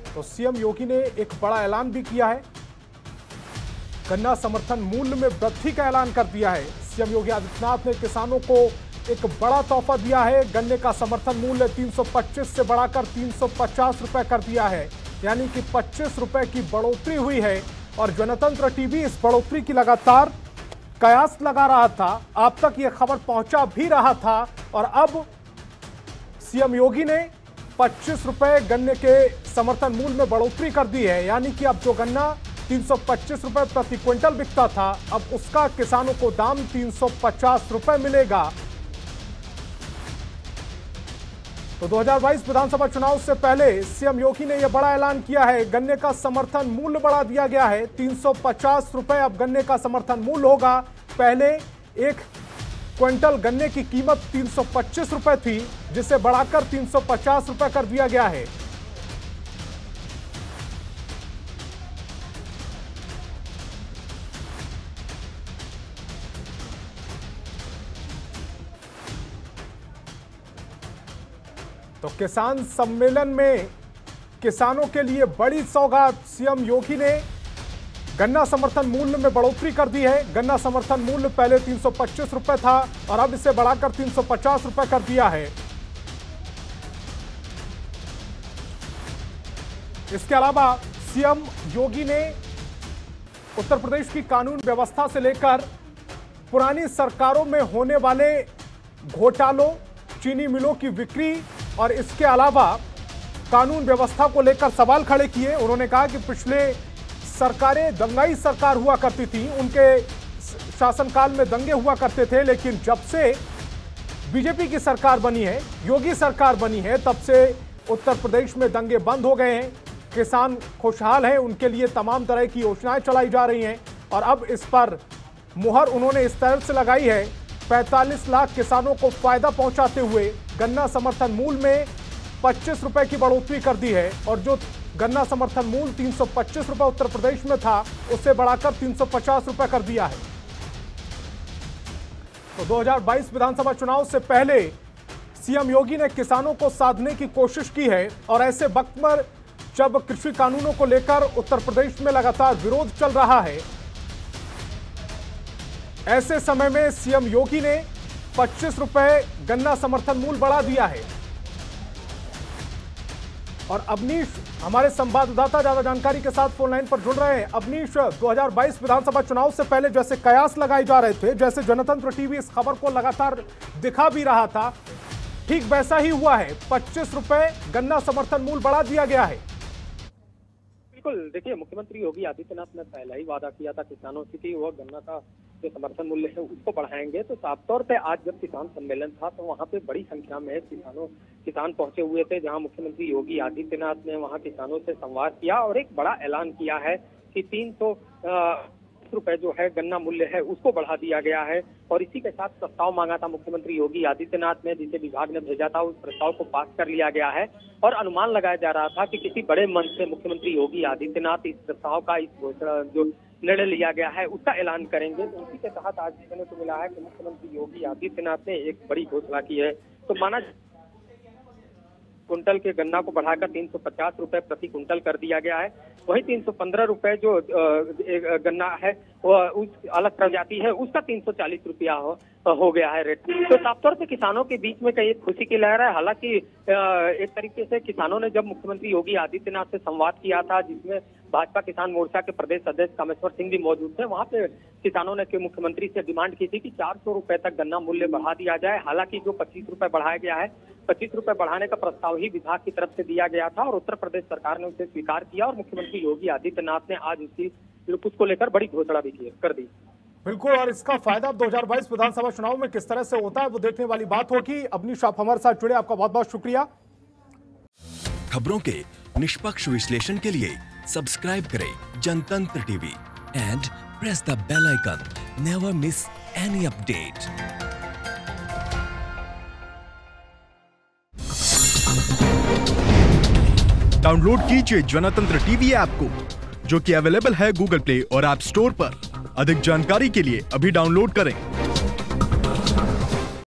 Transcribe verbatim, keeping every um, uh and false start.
तो सीएम योगी ने एक बड़ा ऐलान भी किया है। गन्ना समर्थन मूल्य में वृद्धि का ऐलान कर दिया है। सीएम योगी आदित्यनाथ ने किसानों को एक बड़ा तोहफा दिया है। गन्ने का समर्थन मूल्य तीन सौ पच्चीस से बढ़ाकर तीन सौ पचास रुपए कर दिया है, यानी कि पच्चीस रुपए की बढ़ोतरी हुई है। और जनतंत्र टीवी इस बढ़ोतरी की लगातार कयास लगा रहा था, आप तक यह खबर पहुंचा भी रहा था। और अब सीएम योगी ने पच्चीस रुपए गन्ने के समर्थन मूल्य में बढ़ोतरी कर दी है, यानी कि अब जो गन्ना तीन सौ पच्चीस रुपए प्रति क्विंटल बिकता था, अब उसका किसानों को दाम तीन सौ पचास रुपए मिलेगा। तो दो हज़ार बाईस विधानसभा चुनाव से पहले सीएम योगी ने यह बड़ा ऐलान किया है। गन्ने का समर्थन मूल्य बढ़ा दिया गया है, तीन सौ पचास रुपए अब गन्ने का समर्थन मूल्य होगा। पहले एक क्विंटल गन्ने की कीमत तीन सौ पच्चीस रुपए थी, जिसे बढ़ाकर तीन सौ पचास रुपए कर दिया गया है। तो किसान सम्मेलन में किसानों के लिए बड़ी सौगात, सीएम योगी ने गन्ना समर्थन मूल्य में बढ़ोतरी कर दी है। गन्ना समर्थन मूल्य पहले तीन सौ पच्चीस रुपए था और अब इसे बढ़ाकर तीन सौ पचास रुपए कर दिया है। इसके अलावा सीएम योगी ने उत्तर प्रदेश की कानून व्यवस्था से लेकर पुरानी सरकारों में होने वाले घोटालों, चीनी मिलों की बिक्री और इसके अलावा कानून व्यवस्था को लेकर सवाल खड़े किए। उन्होंने कहा कि पिछले सरकारें दंगाई सरकार हुआ करती थी, उनके शासनकाल में दंगे हुआ करते थे, लेकिन जब से बीजेपी की सरकार बनी है, योगी सरकार बनी है, तब से उत्तर प्रदेश में दंगे बंद हो गए हैं। किसान खुशहाल हैं, उनके लिए तमाम तरह की योजनाएं चलाई जा रही हैं। और अब इस पर मुहर उन्होंने इस तरह से लगाई है, पैंतालीस लाख किसानों को फायदा पहुंचाते हुए गन्ना समर्थन मूल्य में पच्चीस रुपए की बढ़ोतरी कर दी है। और जो गन्ना समर्थन मूल्य तीन सौ पच्चीस रुपए उत्तर प्रदेश में था, उसे बढ़ाकर तीन सौ पचास रुपए कर दिया है। तो दो हज़ार बाईस विधानसभा चुनाव से पहले सीएम योगी ने किसानों को साधने की कोशिश की है। और ऐसे वक्त पर जब कृषि कानूनों को लेकर उत्तर प्रदेश में लगातार विरोध चल रहा है, ऐसे समय में सीएम योगी ने पच्चीस रुपए गन्ना समर्थन मूल्य बढ़ा दिया है। और अवनीश हमारे संवाददाता ज्यादा जानकारी के साथ फोन लाइन पर जुड़ रहे हैं। अवनीश, दो हज़ार बाईस विधानसभा चुनाव से पहले जैसे कयास लगाए जा रहे थे, जैसे जनतंत्र टीवी इस खबर को लगातार दिखा भी रहा था, ठीक वैसा ही हुआ है। पच्चीस रुपए गन्ना समर्थन मूल्य बढ़ा दिया गया है। बिल्कुल, देखिए, मुख्यमंत्री योगी आदित्यनाथ ने पहला ही वादा किया था किसानों से कि वह गन्ना का जो समर्थन मूल्य है उसको बढ़ाएंगे। तो साफ तौर पे आज जब किसान सम्मेलन था तो वहाँ पे बड़ी संख्या में किसानों किसान पहुंचे हुए थे, जहाँ मुख्यमंत्री योगी आदित्यनाथ ने वहाँ किसानों से संवाद किया और एक बड़ा ऐलान किया है कि तीन सौ रुपए जो है गन्ना मूल्य है उसको बढ़ा दिया गया है। और इसी के साथ प्रस्ताव मांगा था मुख्यमंत्री योगी आदित्यनाथ ने, जिसे विभाग ने भेजा था, उस प्रस्ताव को पास कर लिया गया है। और अनुमान लगाया जा रहा था कि किसी बड़े मंच से मुख्यमंत्री योगी आदित्यनाथ इस प्रस्ताव का, इस घोषणा जो निर्णय लिया गया है उसका ऐलान करेंगे। तो उसी के तहत आज देखने को मिला है कि मुख्यमंत्री योगी आदित्यनाथ ने एक बड़ी घोषणा की है। तो माना कुंटल के गन्ना को बढ़ाकर तीन सौ पचास रुपए प्रति कुंटल कर दिया गया है। वही तीन सौ पंद्रह रुपए जो गन्ना है वो उस अलग प्रजाति है उसका तीन सौ चालीस रुपया हो, हो गया है रेट। तो साफ तौर पे किसानों के बीच में कई खुशी की लहर है। हालांकि एक तरीके से किसानों ने जब मुख्यमंत्री योगी आदित्यनाथ से संवाद किया था, जिसमें भाजपा किसान मोर्चा के प्रदेश अध्यक्ष कामेश्वर सिंह भी मौजूद थे, वहाँ पे किसानों ने मुख्यमंत्री से डिमांड की थी कि चार सौ रुपए तक गन्ना मूल्य बढ़ा दिया जाए। हालांकि जो पच्चीस रुपए बढ़ाया गया है, पच्चीस रुपए बढ़ाने का प्रस्ताव ही विभाग की तरफ से दिया गया था और उत्तर प्रदेश सरकार ने उसे स्वीकार किया और मुख्यमंत्री योगी आदित्यनाथ ने आज उसकी उसको लेकर बड़ी घोषणा भी की कर दी। बिल्कुल, और इसका फायदा दो हज़ार बाईस विधानसभा चुनाव में किस तरह से होता है वो देखने वाली बात होगी। अवनीश, आप हमारे साथ जुड़े, आपका बहुत बहुत शुक्रिया। खबरों के निष्पक्ष विश्लेषण के लिए सब्सक्राइब करें Jantantra TV and press the bell icon. Never miss any update. Download कीजिए जनतंत्र टीवी ऐप को, जो कि अवेलेबल है गूगल प्ले और ऐप स्टोर पर। अधिक जानकारी के लिए अभी डाउनलोड करें।